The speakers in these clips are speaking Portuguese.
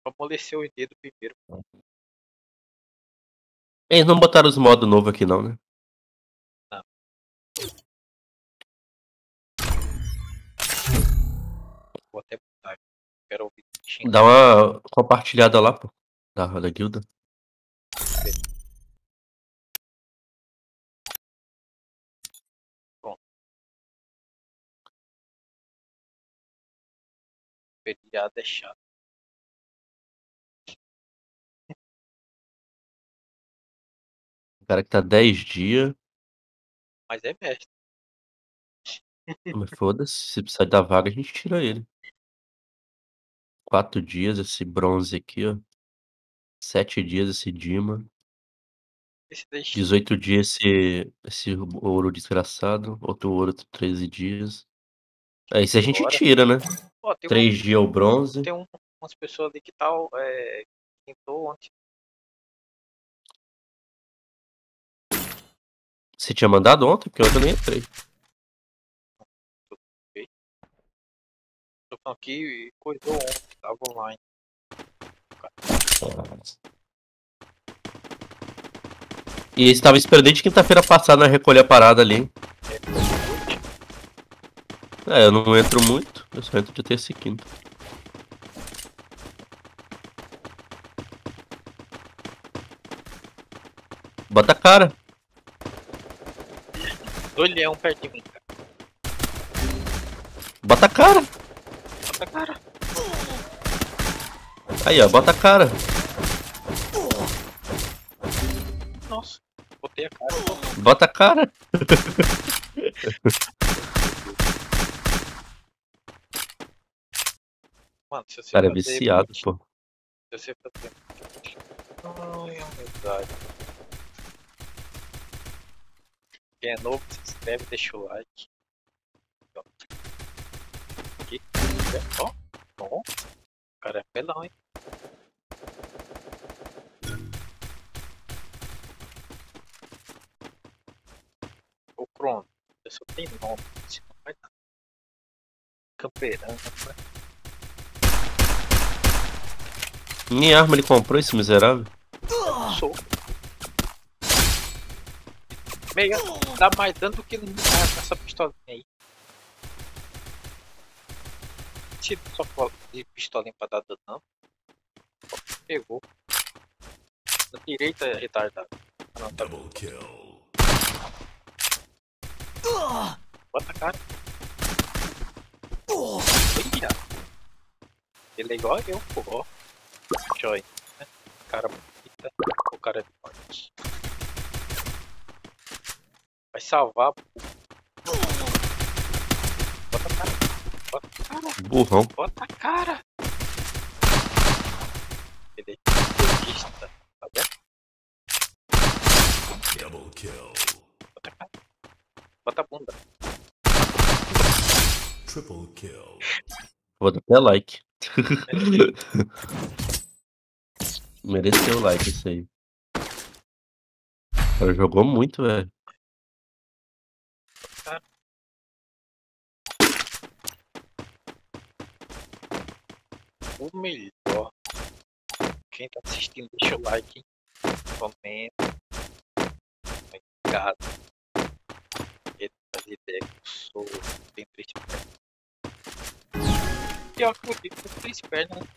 amoleceu os dedos primeiro. Eles não botaram os modos novos aqui não, né? Não. Vou até botar. Quero ouvir xingar. Dá uma compartilhada lá, pô. Da guilda. Pronto. Feriado é chato. O cara que tá 10 dias. Mas é mestre. Mas foda-se, se precisar da vaga, a gente tira ele. 4 dias esse bronze aqui, ó. 7 dias esse Dima. Esse daí. 18 dias esse ouro desgraçado. Outro ouro, 13 dias. Aí se a gente Bora. tira, né? Ó, tem 3 dias o bronze. tem umas pessoas ali que tal tentou ontem. Você tinha mandado ontem? Porque ontem eu nem entrei. Tô falando aqui e coisou ontem, tava online. E eles estavam esperando desde quinta-feira passada, né? Recolher a parada ali. Eu não entro muito. Eu só entro de terça e quinta. Bota a cara. 2 leão perto de mim, cara. Bota a cara. Bota a cara. Aí, ó. Bota a cara. Nossa, botei a cara. Bota a cara. Mano, se você Cara, é fazer viciado, muito, pô. se você fazer muito. Ai, é verdade. Quem é novo, se inscreve, deixa o like. Aqui. Ó, ó. O cara é pelão, hein? O Crono. Eu só tenho nome, isso não vai dar. Camperão, né? Nem arma ele comprou, esse miserável. Sou. Meio dá mais dano do que nessa pistolinha aí. Tira só de pistolinha pra dar dano. Pegou. Na direita é retardado. Ah, não, tá bom. Bota a cara. Eita. Ele é igual eu, pô. Ó. Joy. Cara bonita. O cara é forte. Vai salvar, pô. Bota a cara. Bota a cara. Burrão. Bota a cara. Ele é egoísta. Tá vendo? Double kill. Bota a cara. Bota a bunda. Triple kill. Vou dar até like. Mereceu o like isso aí. O cara jogou muito, velho. O melhor. Quem tá assistindo, deixa o like. Comenta. Obrigado. Ele faz ideia que eu sou bem triste. Pior que eu digo que eu três pernas, né?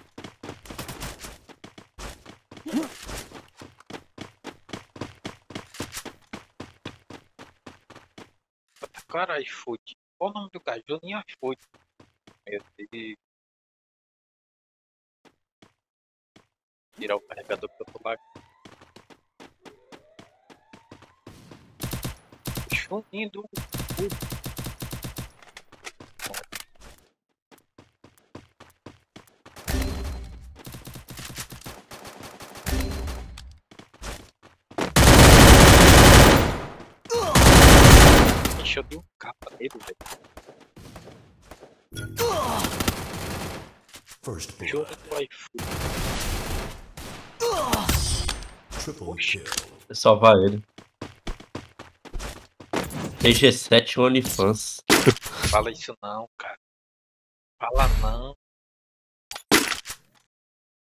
Cara, iFood. Qual o nome do cara? Juninho iFood. Meu Deus. Tirar o carregador que eu tô lá. Juninho do iFood. Eu dei um capa nele, velho. First Jogo blood. do iFood. Triple kill. É salvar ele. TG7 OnlyFans. Fala isso não, cara. Fala não.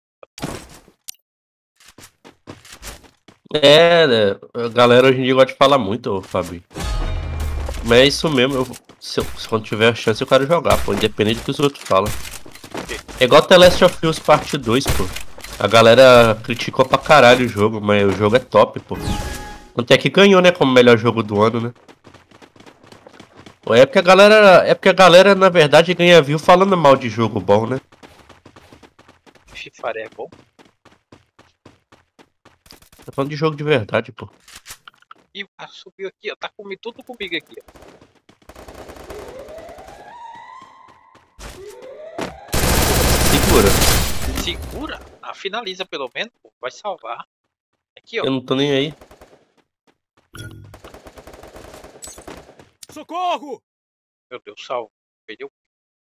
É, a galera hoje em dia gosta de falar muito, ô, Fabinho. Mas é isso mesmo, se quando tiver a chance eu quero jogar, pô, independente do que os outros falam. É igual The Last of Us Parte 2, pô. A galera criticou pra caralho o jogo, mas o jogo é top, pô. Tanto é que ganhou, né, como melhor jogo do ano, né? Pô, é porque a galera, na verdade, ganha view falando mal de jogo bom, né? FIFA é bom. Tô falando de jogo de verdade, pô. Ih, o cara subiu aqui, ó. Tá comigo, tudo comigo aqui, ó. Segura. Segura. Ah, finaliza pelo menos, pô. Vai salvar. Aqui, ó. Eu não tô nem aí. Socorro! Meu Deus, salvo. Perdeu.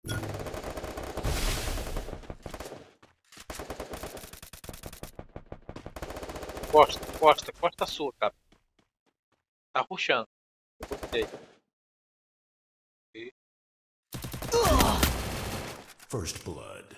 Costa sua, cara. Tá rushando. Eu gostei. First blood.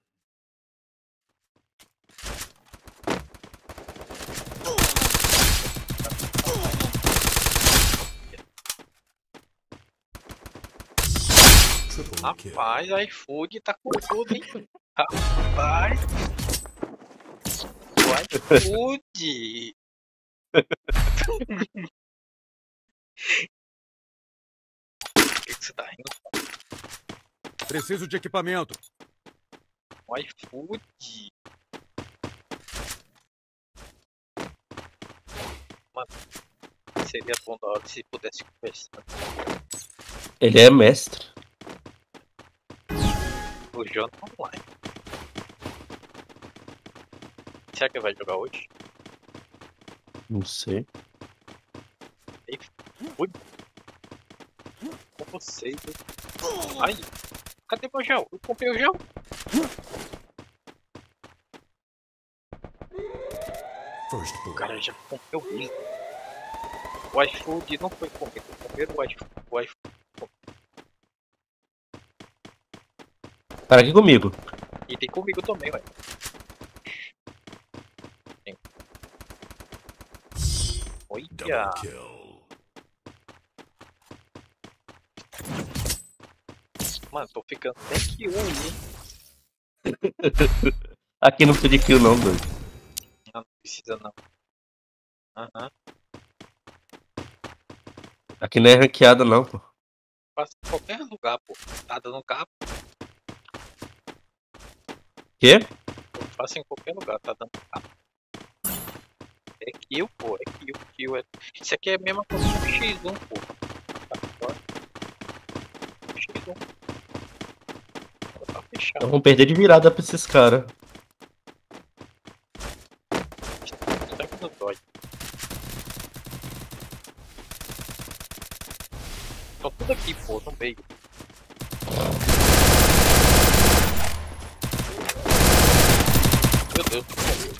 Triple kill. Rapaz, iFood tá com tudo, hein? Rapaz. O iFood. Por que você tá rindo? Preciso de equipamento. O iFood. Mano, seria bom da hora se pudesse conversar. Ele é mestre. O João tá online. Será que ele vai jogar hoje? Não sei. Fui. Com vocês. Ai, cadê meu gel? Eu comprei o gel. First O blood. cara já comprou mesmo. O iFood não foi comigo. Comeram o iFood. Para aqui comigo. E tem comigo também, ué. Olha. Double kill. Mano, tô ficando até que um aí. Aqui não precisa de kill não, doido. Não precisa não. Aham. Aqui não é ranqueada não, pô. Faça em qualquer lugar, pô. Tá dando cabo. Quê? Eu faço em qualquer lugar, tá dando cabo. É kill, pô. É kill. Isso aqui é a mesma coisa que o X1, pô. Tá fora. X1. Tá fechado. Então vamos perder de virada pra esses caras. Sempre no dói. Tô tudo aqui, pô, no meio. Meu Deus, tô morrendo.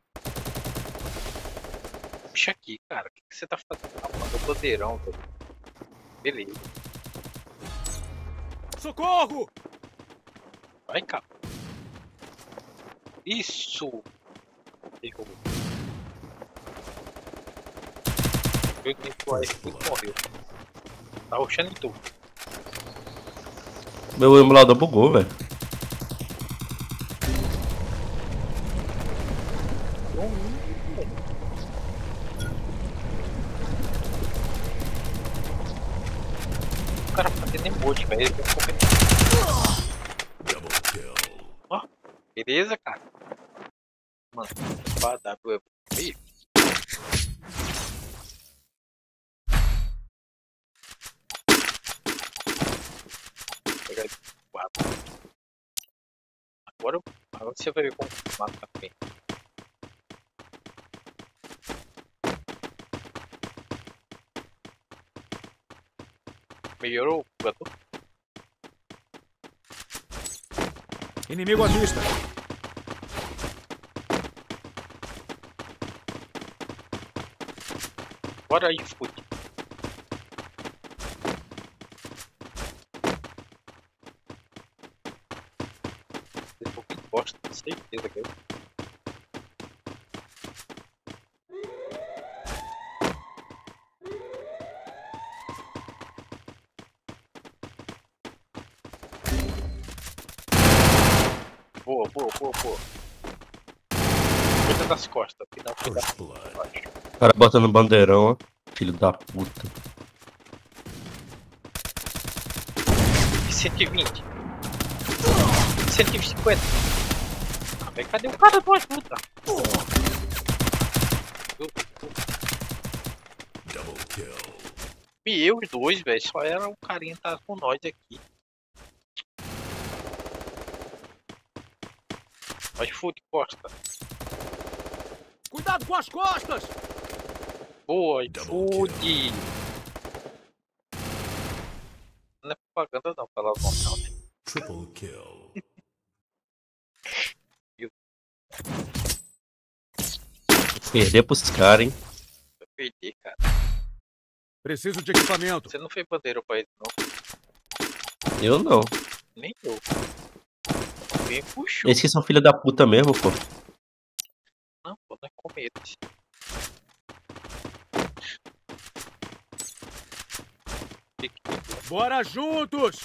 Puxa aqui, cara. O que você tá fazendo? Tá mandando bandeirão, velho. Beleza. Socorro! Vai, cara. Isso! Errou. Eu nem tô aí, morreu. Tá rushando em tudo. Meu emulador bugou, velho. O cara fazendo emote, velho. Ele vai comer. Double kill. Ó, beleza, cara. Mano, pra W é meio. Pegar esse quadro. Agora você vai ver como mata bem. Melhorou o jogador? Inimigo à vista. Bora aí, food. Esse pouquinho bosta, com certeza, cara. Boa. Cuida das costas, final cuida First blood. baixo. O cara botando bandeirão, ó. Filho da puta. E 120. 150. Ah, velho, cadê o cara do ajuda? Double kill. E eu, os dois, velho. Só era o carinha que tava com nós aqui. iFood, Costa. Cuidado com as costas! Boa, Double iFood. Não é propaganda não, pela não, né? Triple kill. Perder pros caras, hein? Vai perder, cara. Preciso de equipamento. Você não fez bandeira pra ele, não. Eu não. Nem eu. Alguém puxou. Esses que são filha da puta mesmo, pô. Não, pô, não é com eles. Bora juntos!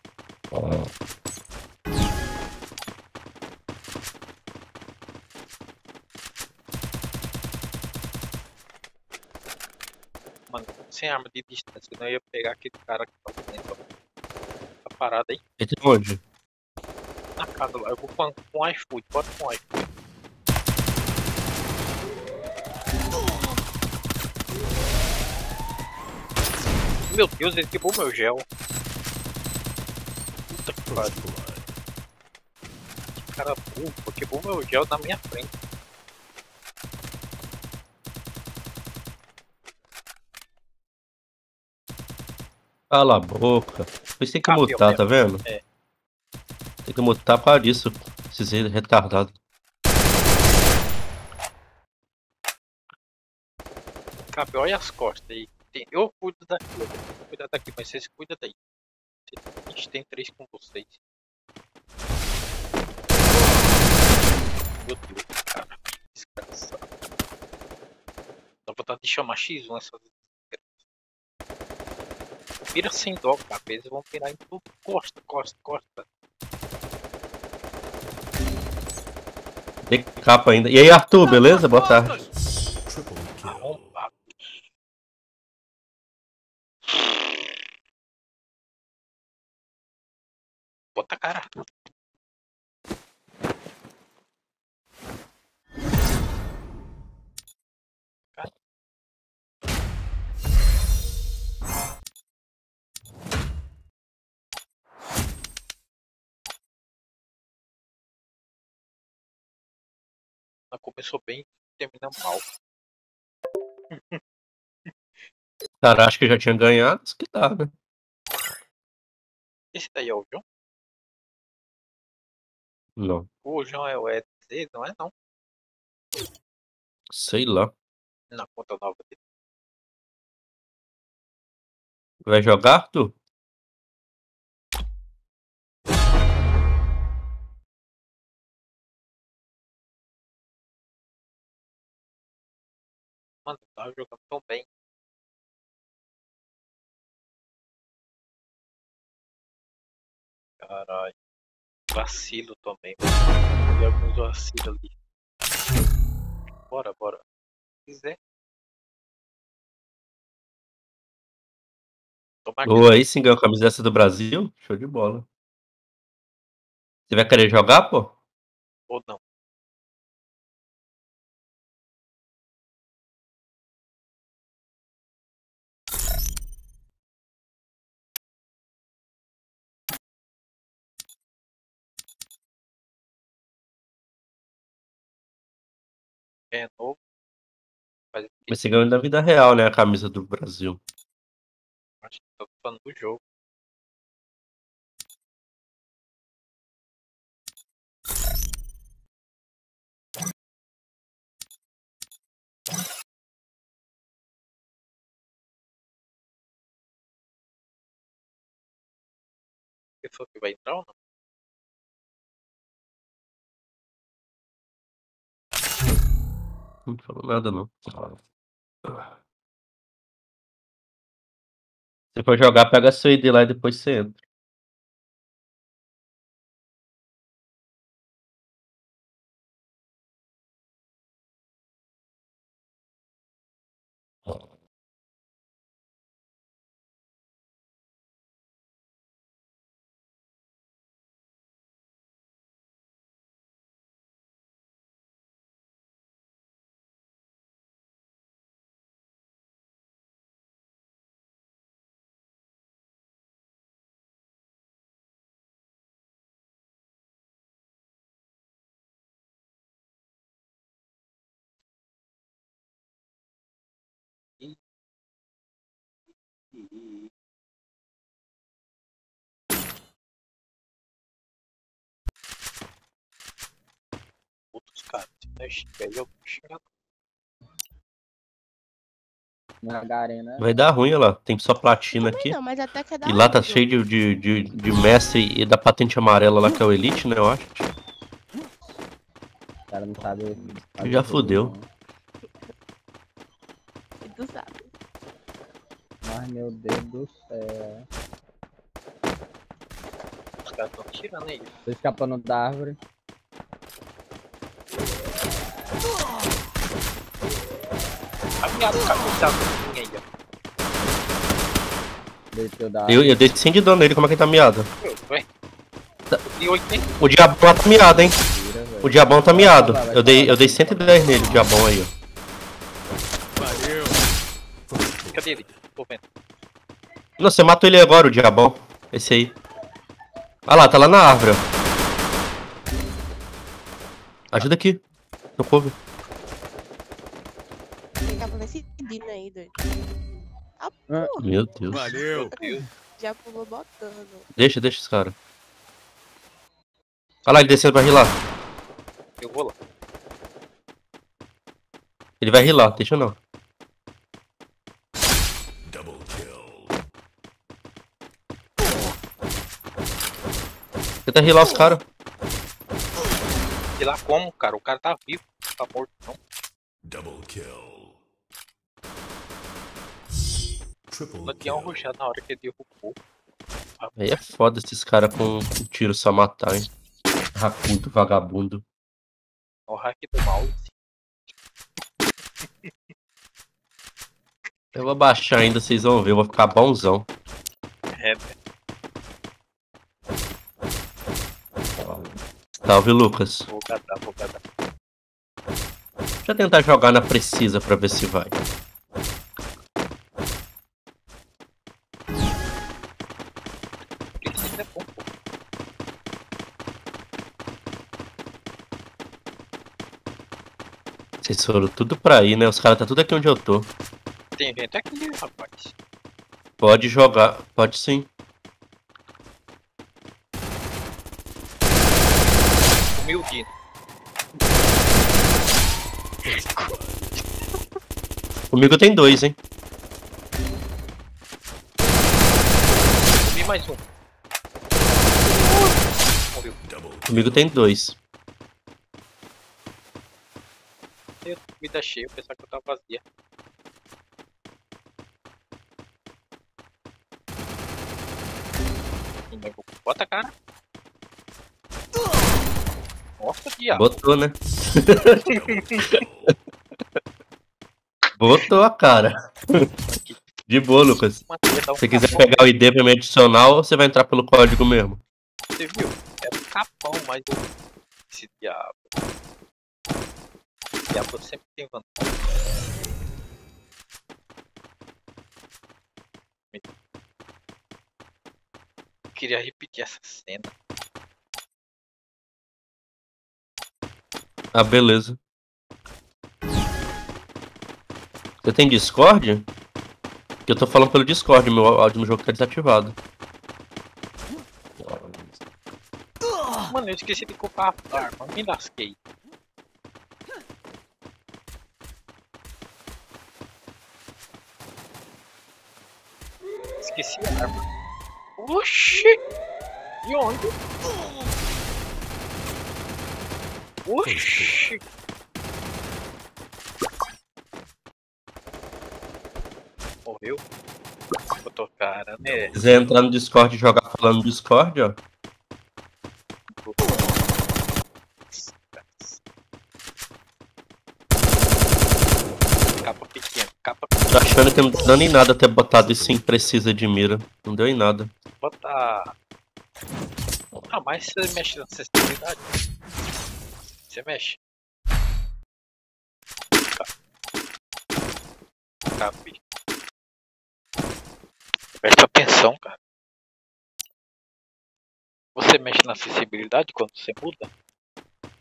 Mano, sem arma de distância, senão eu ia pegar aquele cara que tá dentro. Tá parado aí Esse é onde? na casa lá. Eu vou com iFood, bota com iFood. Meu Deus, ele quebrou meu gel. Puta que pariu. First blood. Que cara burro, pô, quebrou meu gel na minha frente. Cala a boca. Por isso tem que Cabelo mutar, mesmo. tá vendo? É. Tem que mutar por causa disso. Esses retardados. Cabelo, olha as costas aí. Eu cuido daqui, eu vou cuidar daqui, mas vocês cuidam daí. A gente tem 3 com vocês. Meu Deus, cara. Desgraçado. Dá vontade de chamar X1 essa desgraça. Vira sem dó, cara. Eles vão virar em tudo. Costa. Tem capa ainda. E aí, Arthur, beleza? Boa tarde. Triple kill. Arrombado. Bota a cara. Ela começou bem, termina mal. Cara, acho que já tinha ganhado. Isso que dá, né? Esse daí é o João? Não. O João é o EZ, não é não? Sei lá. Na conta nova dele. Vai jogar, Arthur? Mano, tava jogando tão bem. Caralho. Vacilo também. E alguns vacilos ali. Bora. Se quiser. Tomar Ou aí sim ganhou a camiseta do Brasil? Show de bola. Você vai querer jogar, pô? ou não. É novo. Faz o quê? Mas você ganhou na vida real, né? A camisa do Brasil. Acho que tô falando do jogo. Você falou que vai entrar ou não? Não falou nada, não. Se for jogar, pega seu ID lá e depois você entra. Outros caras, né? Aí eu chegar. Na arena. Vai dar ruim, olha lá. Tem só platina Também aqui. não, mas até que é da E lá tá hora o cheio jogo. de mestre e da patente amarela lá, que é o Elite, né, eu acho. O cara não sabe. Já fudeu. E tu sabe. Mas meu Deus do céu. Os caras estão tirando aí. Tô escapando da árvore. Afiado, cara, tá aí, ó. Desceu da Eu dei 100 de dano nele, como é que ele tá miado? Ué. Tá. E 80. O diabão tá miado, hein? árvore, velho. O diabão tá miado. Vai, Eu dei 110 nele, o diabão aí, ó. Valeu. Cadê ele? Tô vendo. Não, você matou ele agora, o diabão. Esse aí. Ah lá, tá lá na árvore, ó. Ajuda aqui. No cover. Quem tava decidindo aí, doido. Ah, Ah. porra, Meu Deus. Valeu. Meu Deus. já pulou botando. Deixa esse cara. Olha lá, ele descendo pra rilar. Eu vou lá. Ele vai rilar, deixa não. Double kill. Tenta rilar os caras. E lá como, cara? O cara tá vivo. Tá morto, não. Double kill. Triple Não tinha um kill. rushado na hora que ele derrubou. Aí é foda esses caras com um tiro só matar, hein. Racudo, vagabundo. O hack do mouse. Eu vou baixar ainda, vocês vão ver, eu vou ficar bonzão. É, velho. Salve, Lucas. Vou gadar, vou gadar. Deixa eu tentar jogar na precisa pra ver se vai. Precisa é bom, pô. Vocês foram tudo pra aí, né? Os caras tá tudo aqui onde eu tô. Tem gente aqui, rapaz. Pode jogar, pode sim. Humildino. Comigo tem 2, hein? Comi mais um. Morreu. Double kill. Comigo tem 2. Eu comida cheia, eu pensava que eu tava vazia. Bota a cara. Nossa, diabo. Botou, né? Botou a cara. De boa, Lucas. Matei, Se você quiser pegar o ID pra me adicionar, ou você vai entrar pelo código mesmo. Você viu? É um capão, mas esse diabo. Esse diabo sempre tem vantagem. Eu queria repetir essa cena. Ah, beleza. Você tem Discord? Que eu tô falando pelo Discord, meu áudio no jogo tá desativado. Mano, eu esqueci de comprar a arma, me lasquei. Esqueci a arma. Oxi! E onde? Oxi! Morreu? Botou cara, né? Se quiser entrar no Discord e jogar falando no Discord, ó. Capa pequena, capa Tô achando que não tá dando em nada ter botado isso em precisa de mira. Não deu em nada. bota. Ah, mas você mexe na sensibilidade. Você mexe. Capi. Presta atenção, cara. Você mexe na acessibilidade quando você muda?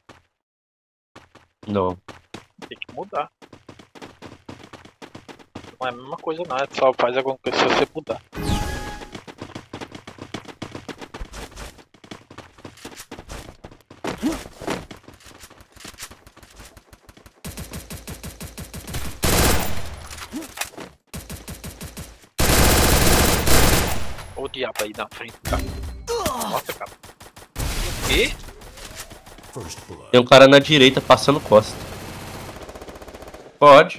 Não. Tem que mudar. Não é a mesma coisa não, é só faz alguma coisa se você mudar. Olha o diabo aí na frente, cara. Nossa, cara. O quê? First blood. Tem um cara na direita passando costa. Pode.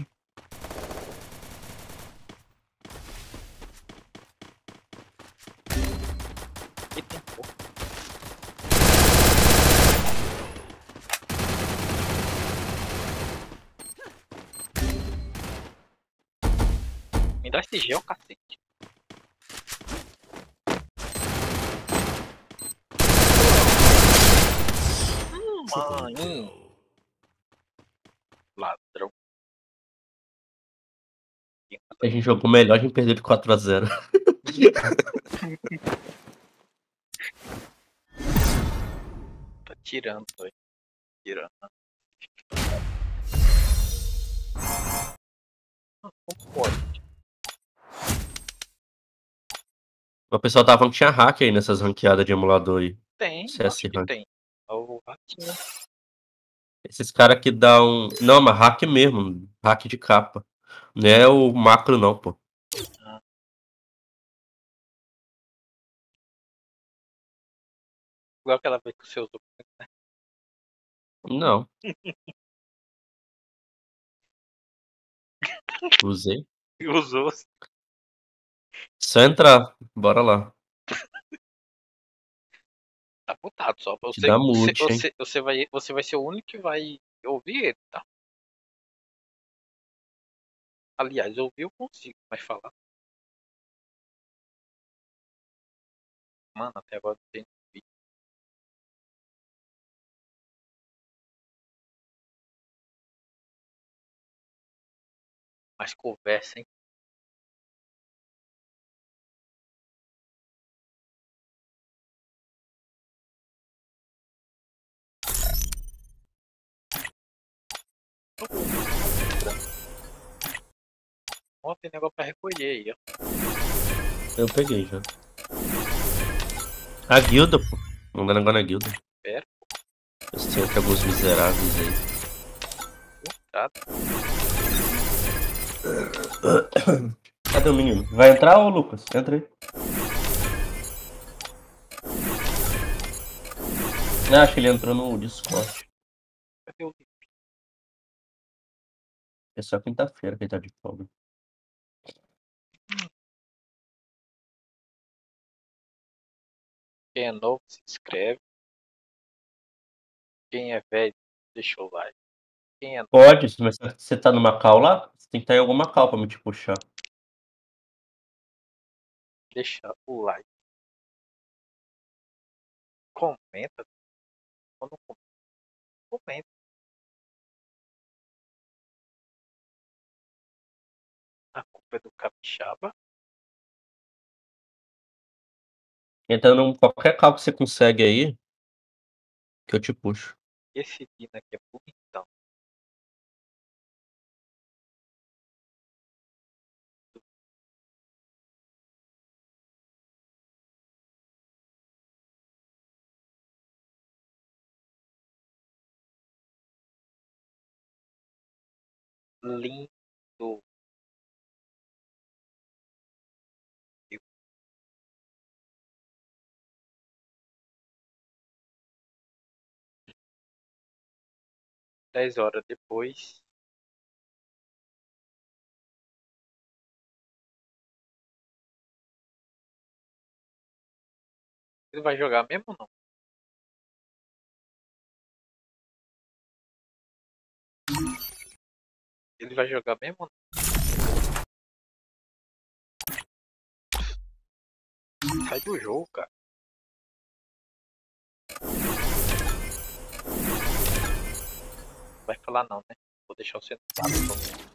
Que tempo? Me dá esse gel, cacete. Triple Mãe, kill. ladrão. A gente jogou melhor, a gente perdeu de 4-0. Tá tirando, velho. Tirando. Como pode? O pessoal tava falando que tinha hack aí nessas ranqueadas de emulador aí. Tem, CS acho que rank. tem. É o ratinho. Esses caras que dão. Não, mas hack mesmo. Hack de capa. Não é o macro, não, pô. Igual aquela vez que você usou. Não. Usei. Usou. Só entrar. Bora lá. Tá botado só pra Te você. dá mute, hein? Você vai ser o único que vai ouvir ele, tá? Aliás, ouvir eu consigo, mas falar. Mano, até agora não tem vídeo. Mas conversa, hein? Ó, tem negócio pra recolher aí, ó. Eu peguei já. A guilda, pô. Não dá negócio na guilda. Pera, Eu tenho aqui alguns miseráveis aí. tá? Cadê o menino? Vai entrar, ô Lucas? Entra aí. Não, acho que ele entrou no Discord. Cadê o vídeo? É só quinta-feira que ele tá de folga. Quem é novo, se inscreve. Quem é velho, deixa o like. Quem é novo, Pode, mas você tá numa call lá? Você tem que estar em alguma call pra me te puxar. deixa o like. Comenta. Ou não comenta. Comenta. A culpa é do capixaba. Entrando em qualquer call que você consegue aí, que eu te puxo. Esse Dino aqui é bonitão. Lindo. 10 horas depois. Ele vai jogar mesmo ou não? Ele vai jogar mesmo ou não? Sai do jogo, cara. Vai falar não, né? Vou deixar você no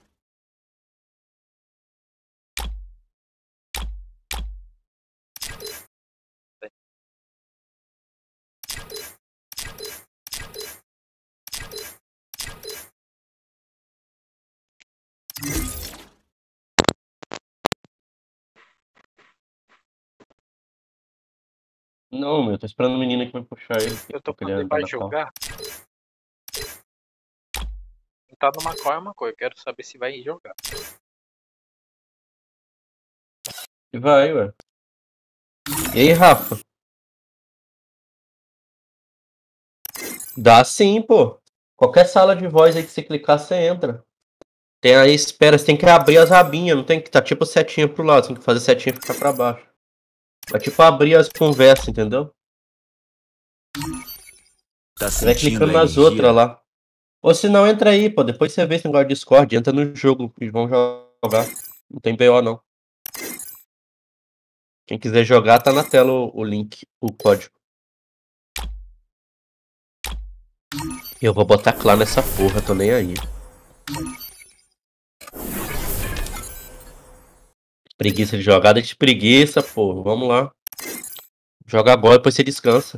Não, meu, tô esperando o menino que vai puxar ele. Eu tô Porque quando ele anda vai na cal. jogar. Tá numa call é uma coisa, eu quero saber se vai jogar. Vai, ué. E aí, Rafa? Dá sim, pô. Qualquer sala de voz aí que você clicar, você entra. Tem aí, espera, você tem que abrir as abinhas, não tem que tá tipo setinha pro lado, você tem que fazer setinha ficar pra baixo. Vai tipo abrir as conversas, entendeu? Tá Você vai sentindo clicando a nas energia? outras lá. Ou se não, entra aí, pô. Depois você vê esse negócio de Discord, entra no jogo e vão jogar. Não tem BO, não. Quem quiser jogar, tá na tela o link, o código. Eu vou botar claro nessa porra, tô nem aí. Preguiça de jogar, deixa de preguiça, pô. Vamos lá. Joga agora, depois você descansa.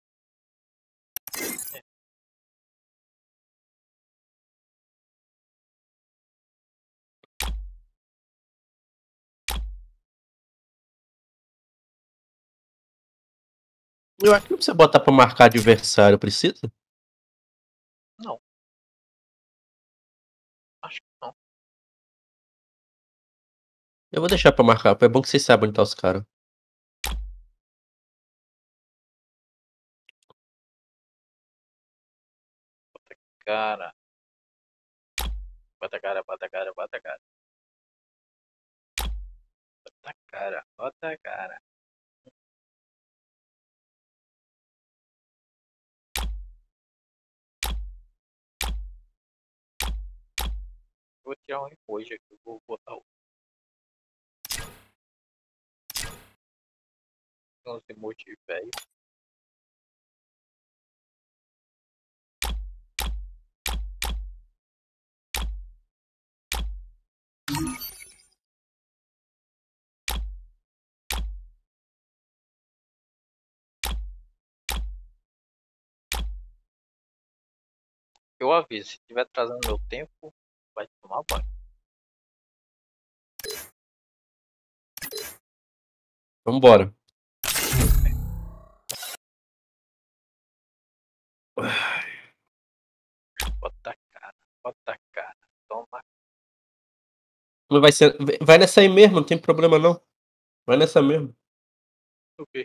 Eu acho que não precisa botar pra marcar adversário, precisa? Não. Acho que não. Eu vou deixar pra marcar, é bom que vocês saibam onde tá os caras. Cara. Bota cara, bota cara, bota cara. Bota cara, bota cara. Vou tirar um emoji aqui, eu vou botar outro. Tem uns emojis velho. Eu aviso, se estiver atrasando meu tempo, vai tomar banho. Vambora. Bota cara, toma. Não vai ser. Vai nessa aí mesmo, não tem problema não. Vai nessa mesmo. O quê?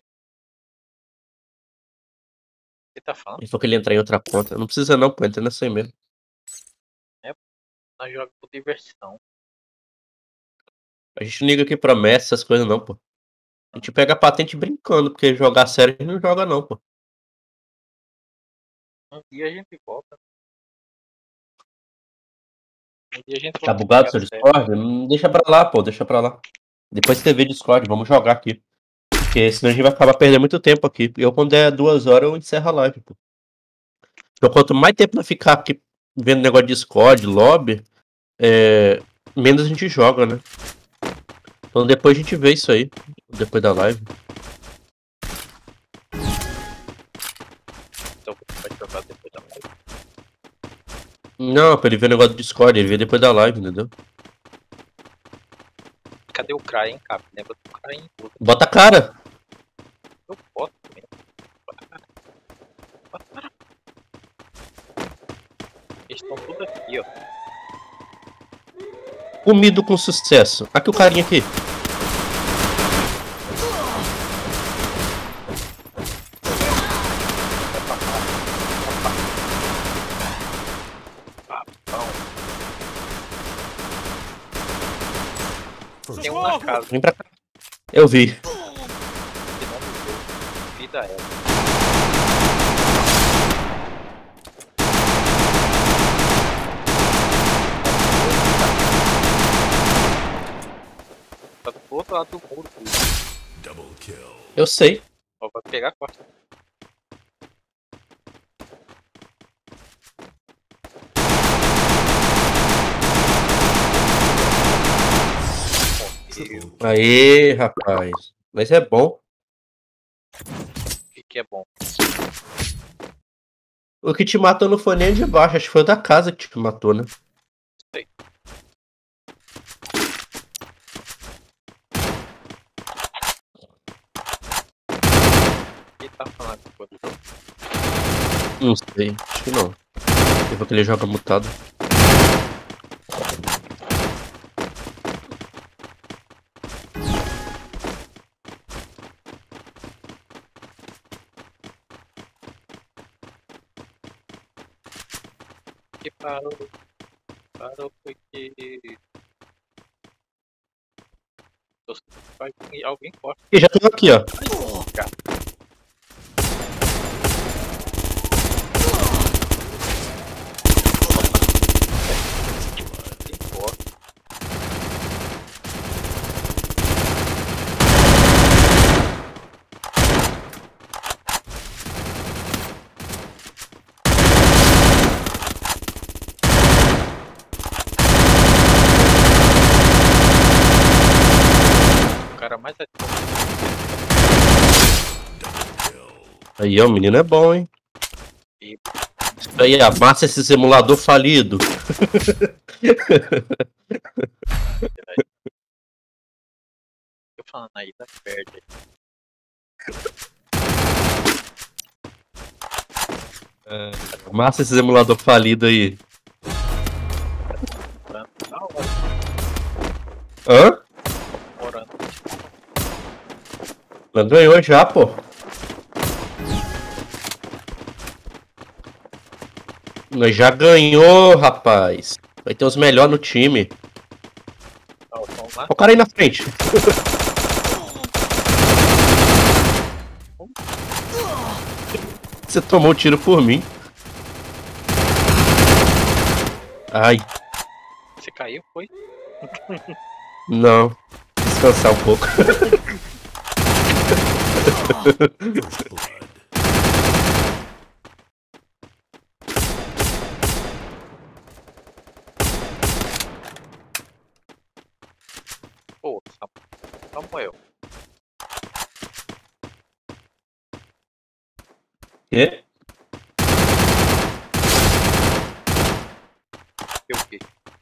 O que tá falando? Ele falou que ele ia entrar em outra conta. Não precisa não, pô, entra nessa aí mesmo. Nós jogamos por diversão. A gente não liga aqui promessa, essas coisas não, pô. A gente pega a patente brincando, porque jogar sério a gente não joga não, pô. Um dia a gente volta. Um dia a gente Tá volta a bugado jogar seu sério. Discord? Deixa pra lá, pô, deixa pra lá. Depois você vê Discord, vamos jogar aqui. Porque senão a gente vai acabar perdendo muito tempo aqui. Eu, quando der 2 horas, eu encerro a live, pô. Então, quanto mais tempo nós ficar aqui vendo negócio de Discord, lobby, menos a gente joga, né? Então depois a gente vê isso aí. Depois da live. Então você vai jogar depois da live. Não, pra ele ver o negócio do Discord, ele vê depois da live, entendeu? Cadê o Cry, hein, cara? Lembra do Cry, hein? Bota a cara! Eu boto também. Bota cara. Bota cara. Eles estão tudo aqui, ó. Comido com sucesso. Aqui o carinha aqui. Tem um na casa. Vem pra cá. Eu vi. Que não me deu. Vida ela. Tá do outro lado do muro. Double kill. Eu sei. Ó, vai pegar a costa. Aê, rapaz. Mas é bom. O que é bom? O que te matou não foi nem de baixo, acho que foi o da casa que te matou, né? Sei. tá falando quando eu jogo? Não sei, acho que não. Eu vou que ele joga mutado. Que parou. Parou porque. Alguém corta. E já tô aqui, ó. Cara. Que porra. O cara mais Aí, ó, o menino é bom, hein? E- Isso aí, amassa esse simulador falido. eu falando aí da perde. Amassa esse simulador falido aí. Na hora, Hã? morando. Ela ganhou já, pô. Nós já ganhou, rapaz. Vai ter os melhores no time. Então, vamos lá. Ó o cara aí na frente. Você tomou um tiro por mim. Ai, Você caiu, foi? não. Descansar um pouco. First blood. Pô, Samuel. Quê? Eu o quê?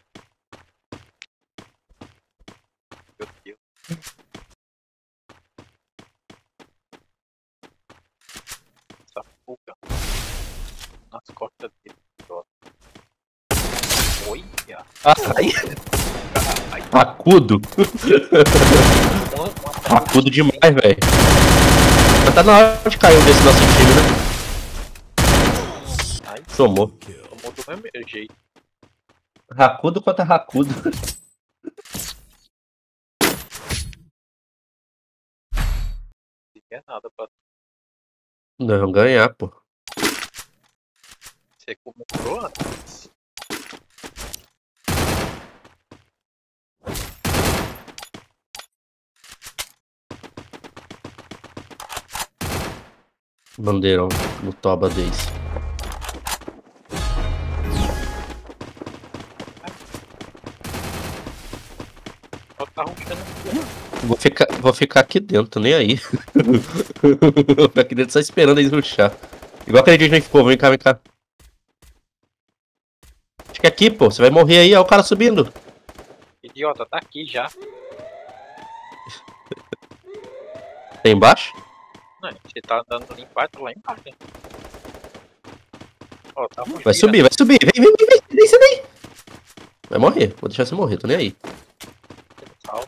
Meu Deus. Essa fuga nas costas dele. Olha. Ai, Ai, racudo. Racudo demais, velho. Mas tá na hora de cair um desse nosso time, né? ai, Tomou. Kill. tomou do mesmo jeito. Racudo contra racudo. Não quer nada pra Nós vamos ganhar, pô. você começou antes. Bandeirão no toba deles. Só tá ruxando aqui, Vou ficar aqui dentro, nem aí. Vou ficar aqui dentro só esperando eles rushar. Igual aquele dia que a gente ficou, vem cá, vem cá. Acho que é aqui, pô. Você vai morrer aí, ó o cara subindo. ó. Idiota, tá aqui já. Tem embaixo? Não, você tá andando ali embaixo, tá lá embaixo. Hein? Ó, tá ruxando. Vai subir, vai subir. Vem, desce daí. Vai morrer, vou deixar você morrer, tô nem aí. Salva.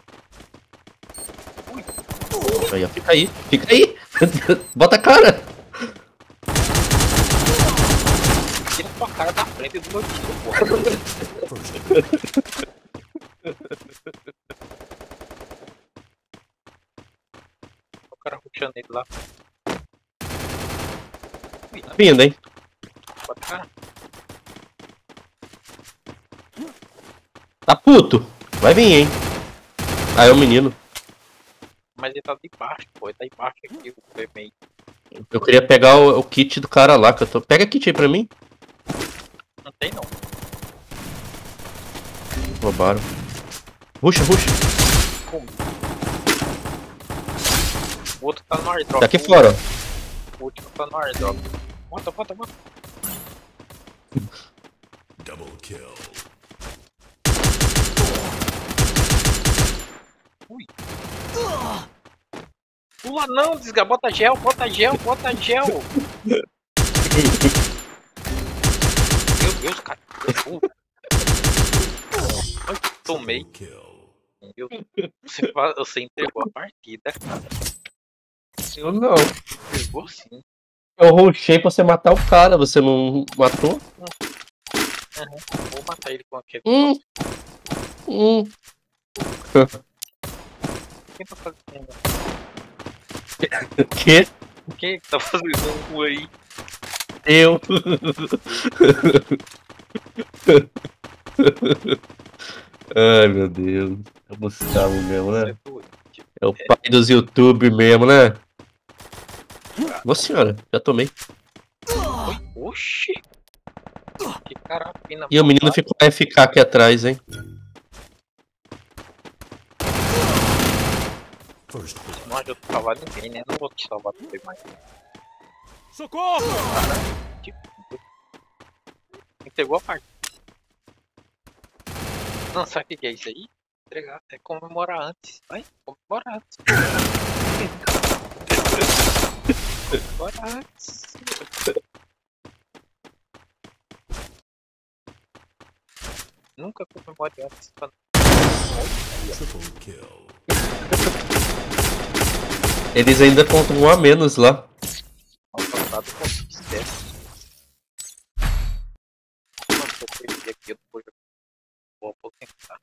Aí, ó, fica aí. Bota a cara. Tira sua cara da frente do meu tiro, porra. First blood. O cara ruxando ele lá. Tá vindo, hein? Bota a cara. Tá puto. Vai vir, hein? Ah, é o menino. Mas ele tá de baixo, pô. Ele tá embaixo aqui, o vermelho. Eu queria pegar o kit do cara lá que eu tô. Pega kit aí pra mim. Não tem não. Roubaram. Ruxa. O outro tá no airdrop. Tá aqui fora, ó. O último tá no airdrop. Bota. Double kill. pula não, desgraça. Bota gel, bota gel, bota gel. Meu Deus, cara. Ai, tomei. Triple kill. Meu Deus. Você entregou a partida, cara. Eu não. Entregou sim. Eu rushei pra você matar o cara, você não matou? Vou matar ele com aquele. Hum. Quem tá fazendo? Que? Quem tá fazendo um aí? Eu. Ai, meu Deus. É o Gustavo mesmo, Você né? é doido. É o pai dos YouTube mesmo, né? Nossa senhora, já tomei. Oxi! Que cara fina. E o menino ficou FK aqui atrás, hein? First blood. Não adianta salvar ninguém, né? Não vou te salvar também mais. Socorro! Entregou a parte. Não, sabe o que é isso aí? Entregar. É comemorar antes. Vai, comemorar antes. Comemorar antes. Nunca comemore antes. Triple kill. Eles ainda contam um a menos lá. Ao passado com sucesso. Mano, se eu perder aqui, eu vou tentar.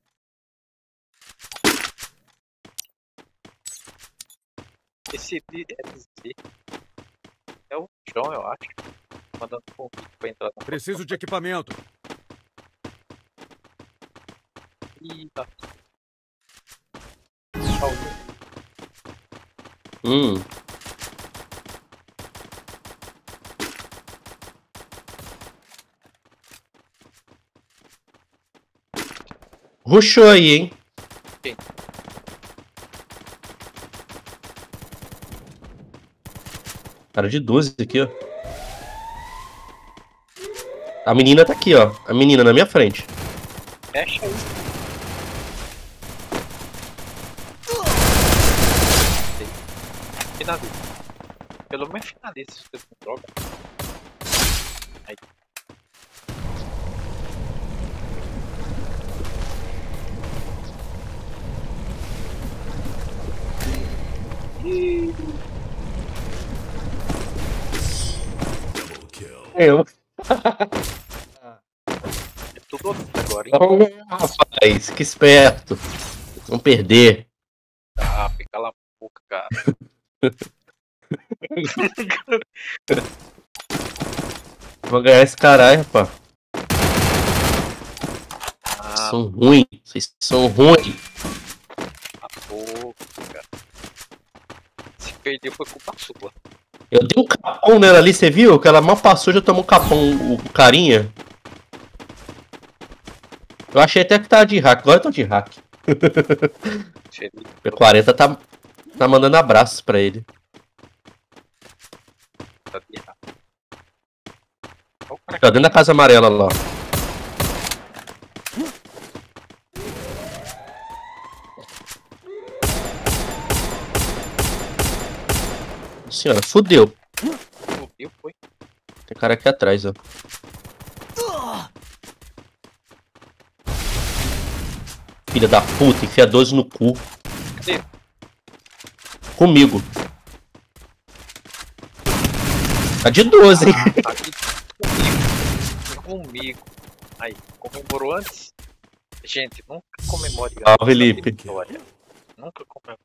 Esse DSZ é o João, eu acho. Mandando convite pra entrar na Preciso de equipamento. Ih, tá. Salve. Rushou aí, hein? Quem? Cara de 12 aqui, ó. A menina tá aqui, ó. A menina na minha frente. Fecha aí. Finaliza. Pelo menos finaliza se você não droga. Aí. Double kill. Eu. É tudo outro agora, hein? Rapaz, que esperto. Vão perder. Ah, cala a boca, cara. Vou ganhar esse caralho, rapaz. Ah, São ruins. Vocês são ruins. a boca, cara. Se perdeu foi culpa sua. Eu dei um capão nela ali, você viu? Que ela mal passou, já tomou um capão, o carinha. Eu achei até que tava de hack, agora eu tô de hack. P40 tá mandando abraços pra ele. Tá de errado. Olha o cara Tá dentro da casa amarela lá. Senhora, fudeu. que subiu, foi. Tem cara aqui atrás, ó. Filha da puta, enfia 12 no cu. Cadê? Comigo. Tá de 12, hein? Tá aqui comigo. Aí, comemorou antes? Gente, nunca comemore antes. Ó, Felipe. da vitória. Nunca comemore.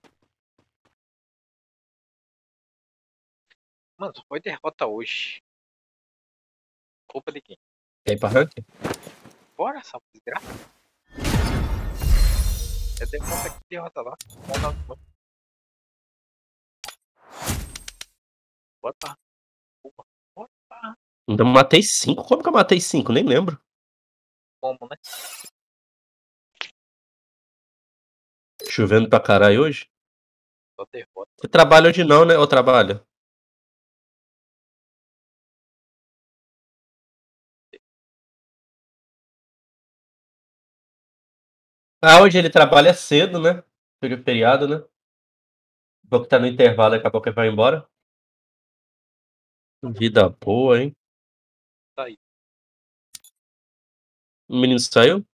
Mano, só foi derrota hoje. Culpa de quem? Quer ir pra rank? Bora, essa desgraça. É derrota aqui, derrota lá. Bota. Bota. Bota. Ainda matei 5. Como que eu matei 5? Nem lembro. Como, né? Chovendo pra caralho hoje. Só derrota. Você trabalha hoje não, né? Ou trabalha? Ah, hoje ele trabalha cedo, né? Feriado, né? Pouco tá no intervalo, daqui a pouco ele vai embora. Vida boa, hein? Tá aí. O menino saiu?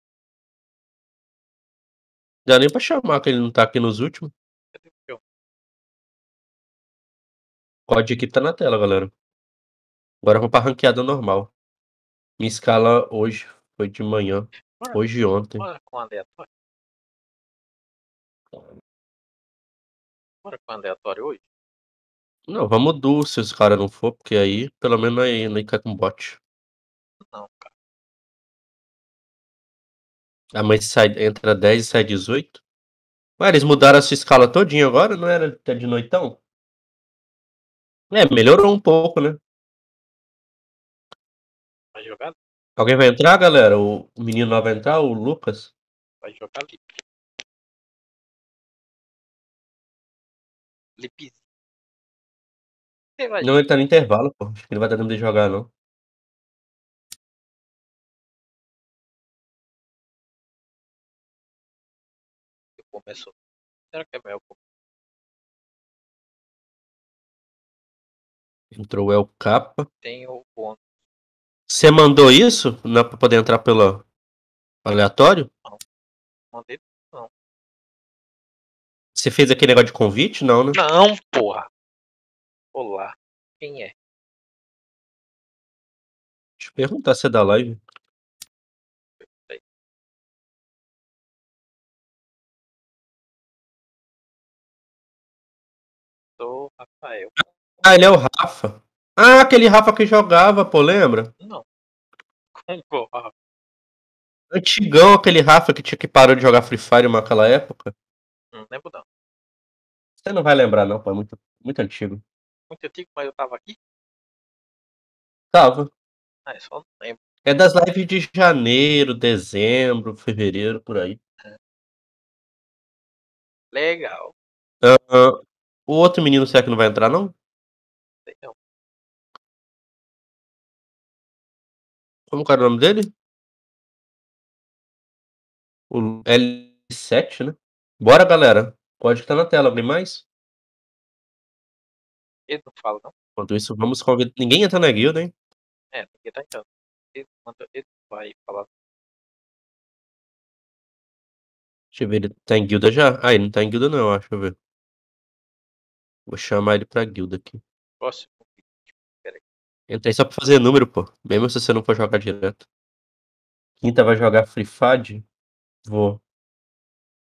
Dá nem pra chamar, que ele não tá aqui nos últimos. Cadê o meu? O código de equipe tá na tela, galera. Agora vamos pra ranqueada normal. Minha escala hoje foi de manhã. Bora, Hoje e ontem. bora com aleatório. Bora com aleatório hoje? Não, vamos duo se os caras não for, porque aí pelo menos aí cai com bot. Não, cara. A mãe entra 10 e sai 18. Ué, eles mudaram a sua escala todinha agora? Não era até de noitão? É, melhorou um pouco, né? Vai jogar? Alguém vai entrar, galera? O menino lá vai entrar, o Lucas? Vai jogar ali. Lipizinho. Você vai. Não, ele tá no intervalo, pô. Acho que ele vai dar tempo de jogar, não. Começou. Será que é meu? Entrou o El Capa. Tem o bônus. Você mandou isso? Não, pra poder entrar pelo aleatório? Mandei. Você fez aquele negócio de convite? Não, né? Não, porra. Olá. Quem é? Deixa eu perguntar se é da live. Sou Rafael. Ah, ele é o Rafa. Ah, aquele Rafa que jogava, pô, lembra? Não. Como que eu falo? Antigão, aquele Rafa que tinha que parou de jogar Free Fire naquela época. Não lembro não. Você não vai lembrar, não, pô. É muito, muito antigo. Muito antigo, mas eu tava aqui. Tava. Ah, só não lembro. É das lives de janeiro, dezembro, fevereiro, por aí. Legal. Ah, o outro menino, será que não vai entrar, não? Sei não. Como que era o nome dele? O L7, né? Bora, galera. Pode estar na tela. Alguém mais? Ele não fala não. Enquanto isso, vamos convidar. Ninguém entra na guilda, hein? É, ninguém tá entrando. Ele vai falar. Deixa eu ver, ele tá em guilda já? Ah, ele não tá em guilda, não, eu acho. Deixa eu ver. Vou chamar ele pra guilda aqui. Próximo. Entrei só pra fazer número, pô. Mesmo se você não for jogar direto. Quinta vai jogar Free Fire? Vou.